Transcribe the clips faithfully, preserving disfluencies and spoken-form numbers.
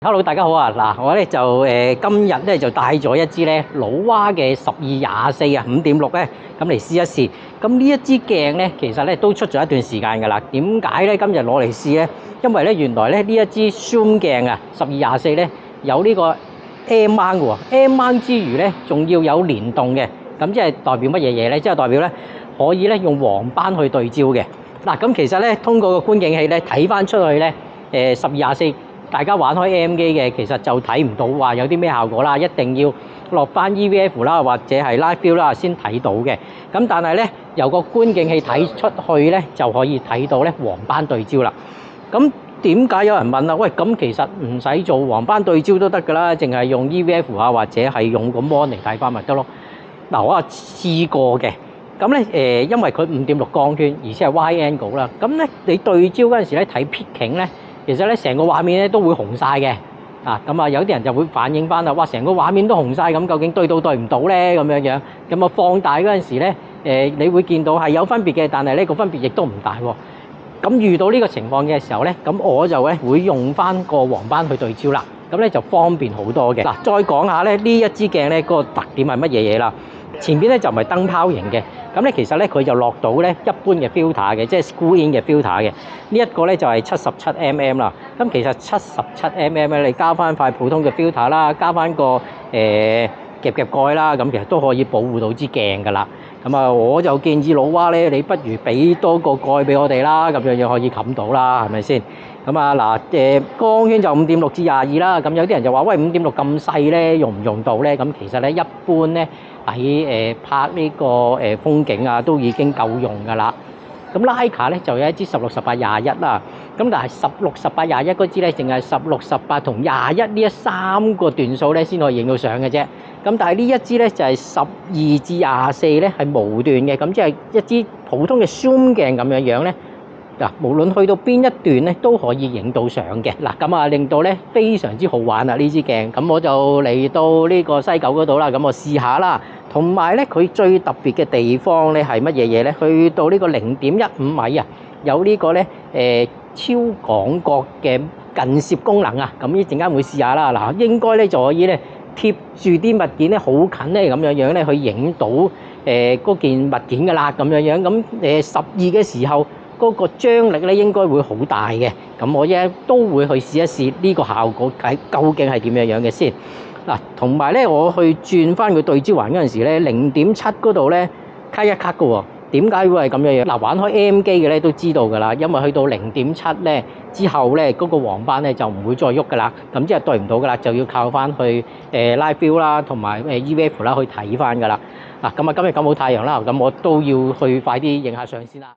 Hello，大家好啊！嗱，我咧就誒、呃、今日咧就帶咗一支咧老蛙嘅十二廿四啊五點六咧，咁嚟試一試。咁呢一支鏡咧，其實咧都出咗一段時間㗎啦。點解咧今日攞嚟試咧？因為咧原來咧呢一支 zoom 鏡啊，十二廿四咧有呢個 M mount 嘅喎 ，M mount 之餘咧仲要有連動嘅。咁即係代表乜嘢嘢咧？即係代表咧可以咧用黃斑去對焦嘅。嗱，咁其實咧通過個觀景器咧睇翻出去咧，誒十二廿四。大家玩開 M 機嘅，其實就睇唔到話有啲咩效果啦，一定要落翻 E V F 啦，或者係 Live View 啦先睇到嘅。咁但係咧，由個觀景器睇出去咧，就可以睇到咧黃斑對焦啦。咁點解有人問啦？喂，咁其實唔使做黃斑對焦都得㗎啦，淨係用 E V F 啊，或者係用個 mon 嚟睇翻咪得咯。嗱，我啊試過嘅。咁咧誒，因為佢五點六光圈，而且係 wide angle 啦。咁咧你對焦嗰陣時咧睇撇景咧。其實咧，成個畫面咧都會紅晒嘅，啊咁啊，有啲人就會反映翻啦，哇，成個畫面都紅晒咁，究竟對到對唔到咧？咁樣樣，咁啊放大嗰陣時咧，誒，你會見到係有分別嘅，但係呢個分別亦都唔大喎。咁遇到呢個情況嘅時候咧，咁我就咧會用翻個黃斑去對焦啦，咁咧就方便好多嘅。嗱，再講下咧呢一支鏡咧嗰個特點係乜嘢嘢啦？前邊咧就唔係燈泡型嘅，咁咧其實咧佢就落到咧一般嘅 filter 嘅，即係 screw in 嘅 filter 嘅。呢一個咧就係七十七 mm 啦。咁其實七十七 mm 咧，你加翻塊普通嘅 filter 啦，加翻個誒、呃、夾夾蓋啦，咁其實都可以保護到支鏡噶啦。咁啊，我就建議老蛙咧，你不如俾多個蓋俾我哋啦，咁樣樣可以冚到啦，係咪先？咁啊嗱，誒光圈就五點六至廿二啦。咁有啲人就話喂，五點六咁細咧，用唔用到咧？咁其實咧，一般咧喺誒拍呢個誒風景啊，都已經夠用噶啦。咁 Leica 咧就有一支十六、十八、廿一啦。咁但係十六、十八、廿一嗰支咧，淨係十六、十八同廿一呢一三個段數咧，先可以影到相嘅啫。咁但係呢一支咧就係十二至廿四咧係無段嘅，咁即係一支普通嘅 zoom 鏡咁樣樣咧。嗱，無論去到邊一段咧，都可以影到相嘅。嗱，咁啊令到咧非常之好玩啊！呢支鏡，咁我就嚟到呢個西九嗰度啦，咁我試下啦。同埋咧，佢最特別嘅地方咧係乜嘢嘢咧？去到呢個零點一五米啊，有呢個咧誒超廣角嘅近攝功能啊。咁呢陣間會試下啦。嗱，應該咧就可以咧貼住啲物件咧好近咧咁樣樣咧去影到誒嗰件物件㗎啦，咁樣樣。咁誒十二嘅時候，嗰個張力咧應該會好大嘅。咁我一都會去試一試呢個效果係究竟係點樣樣嘅先。嗱，同埋咧，我去轉翻佢對焦環嗰陣時咧，零點七嗰度咧，卡一卡嘅喎。點解會係咁樣樣？嗱，玩開 M 機嘅咧都知道㗎啦，因為去到零點七咧之後咧，嗰個黃斑咧就唔會再喐㗎啦，咁即係對唔到㗎啦，就要靠翻去誒 Live View 啦，同埋誒 E V F 啦去睇翻㗎啦。嗱，咁啊今日咁好太陽啦，咁我都要去快啲影下相先啦。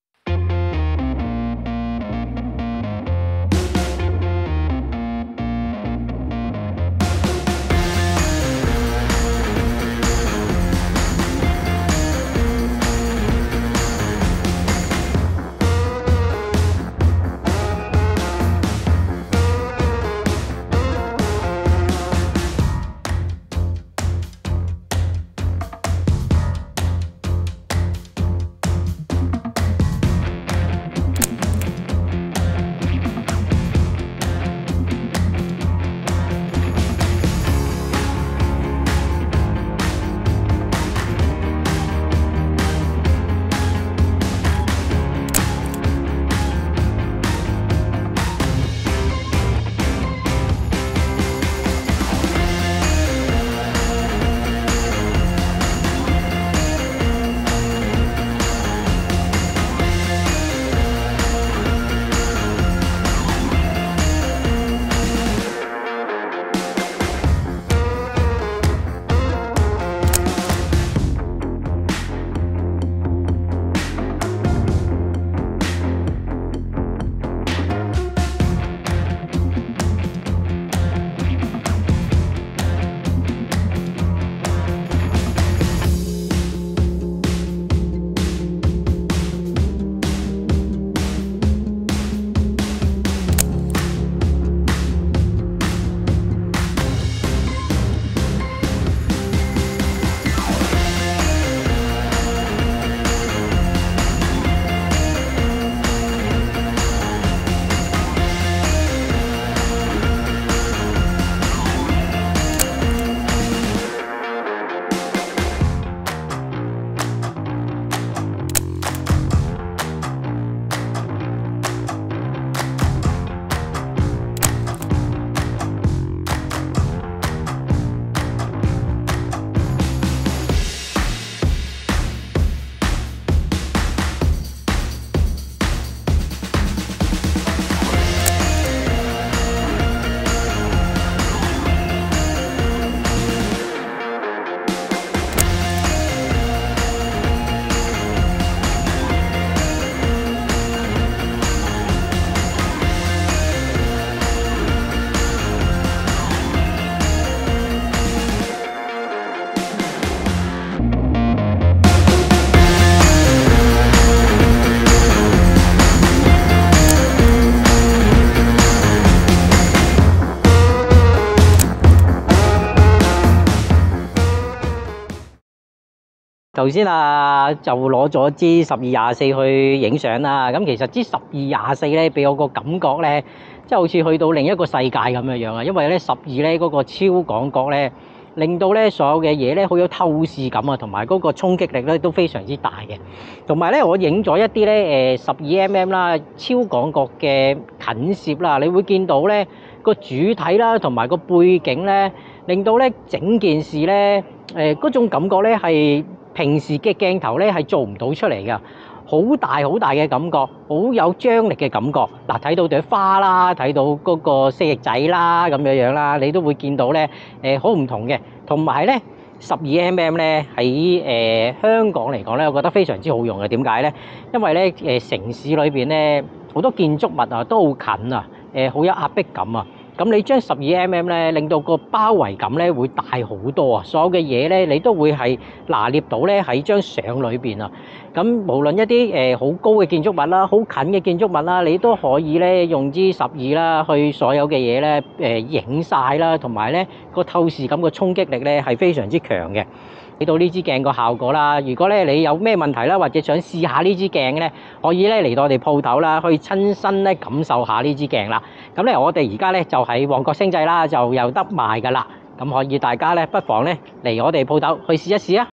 頭先啊，就攞咗支十二廿四去影相啦。咁其實支十二廿四咧，俾我個感覺咧，即係好似去到另一個世界咁樣樣啊。因為咧十二咧嗰個超廣角咧，令到咧所有嘅嘢咧好有透視感啊，同埋嗰個衝擊力咧都非常之大嘅。同埋咧，我影咗一啲咧誒十二 mm 啦，超廣角嘅近攝啦，你會見到咧個主體啦，同埋個背景咧，令到咧整件事咧誒嗰種感覺咧係平時嘅鏡頭咧係做唔到出嚟㗎，好大好大嘅感覺，好有張力嘅感覺。嗱，睇到朵花啦，睇到嗰個蜥蜴仔啦，咁樣樣啦，你都會見到咧誒好唔同嘅。同埋咧十二 mm 咧喺誒香港嚟講咧，我覺得非常之好用嘅。點解咧？因為咧誒城市裏邊咧好多建築物啊都好近啊，誒好有壓迫感啊。咁你將十二 mm 咧，令到個包圍感咧會大好多啊！所有嘅嘢咧，你都會係拿捏到咧喺張相裏邊啊。咁無論一啲誒好高嘅建築物啦，好近嘅建築物啦，你都可以咧用支十二啦，去所有嘅嘢咧誒影晒啦，同埋咧個透視感個衝擊力咧係非常之強嘅。睇到呢支鏡個效果啦，如果咧你有咩問題啦，或者想試下呢支鏡咧，可以咧嚟到我哋鋪頭啦，去親身咧感受下呢支鏡啦。咁咧我哋而家咧就喺旺角星際啦，就有得賣噶啦。咁可以大家咧不妨咧嚟我哋鋪頭去試一試啊！